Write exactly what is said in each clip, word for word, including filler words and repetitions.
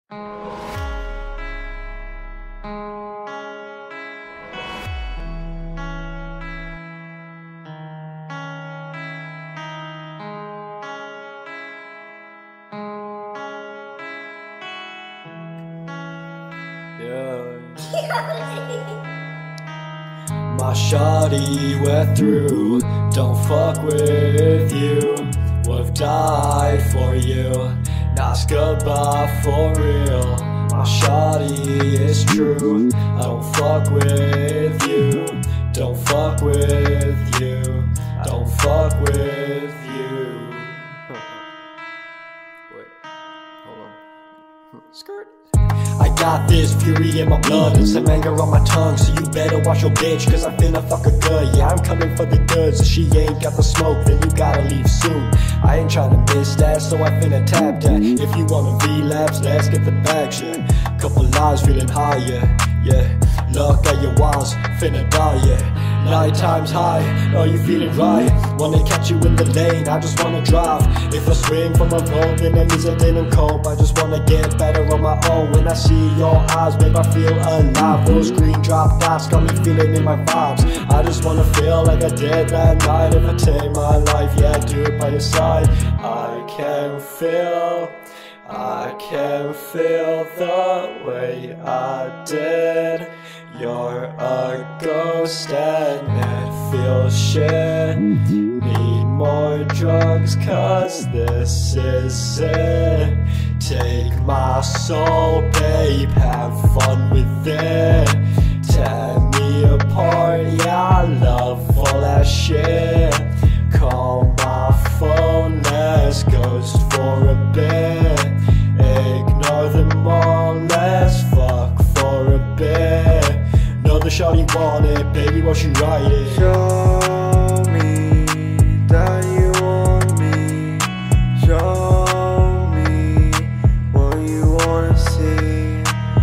My shawty went through, don't fuck with you. Would've died for you, now it's goodbye for real. My shawty is true, I don't fuck with you. Don't fuck with you, don't fuck with you. Wait, hold on. Skirt. I got this fury in my blood and some anger on my tongue, so you better watch your bitch, cause I finna fuck her good. Yeah, I'm coming for the goods. If she ain't got the smoke, then you gotta leave soon. I ain't tryna miss that, so I finna tap that. If you wanna relapse, let's get the bag shit. Couple lives feeling higher, yeah. Look at your walls, finna die, yeah. Night time's high, are you feeling right? Wanna catch you in the lane, I just wanna drive. If I swing from a road, then it means I didn't cope. I just wanna get better on my own. When I see your eyes, make I feel alive. Those green drop dots got me feeling in my vibes. I just wanna feel like I did that night. If I take my life, yeah, I do it by your side. I can feel, I can feel the way I did. You're a ghost and it feels shit. Need more drugs cause this is it. Take my soul, babe, have fun with it. Tear me apart, yeah, I love all that shit. Call my phone, let's ghost for a bit. Ignore them all, let's fuck for a bit. Know the shawty want it, baby, won't you ride it? Show me that you want me. Show me what you wanna see.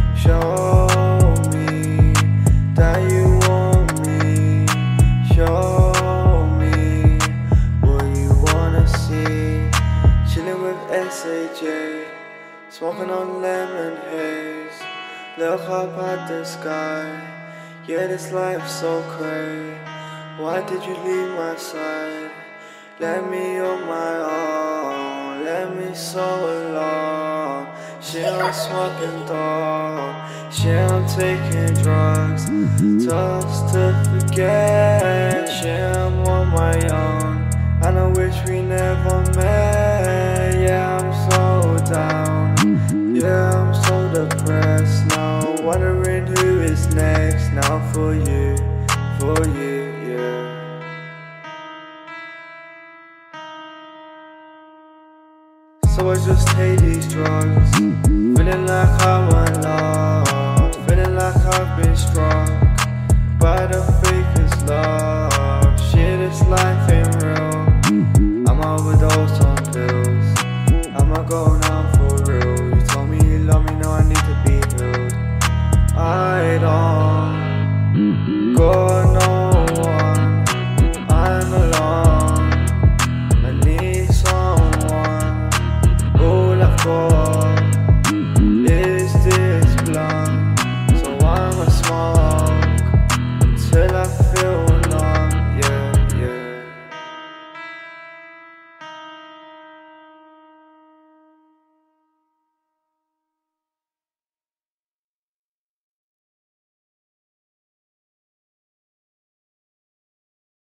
Show me that you want me. Show me what you wanna see. Chillin' with S A J, smoking on lemon haze. Look up at the sky. Yeah, this life's so crazy. Why did you leave my side? Let me on my own, let me so alone. She on smoking dog, she on taking drugs. Toast to forget, she I'm on my own. And I wish we never met. Yeah, I'm so down. Yeah, I'm so depressed now. Wondering who is next. Now for you, for you, yeah. So I just take these drugs.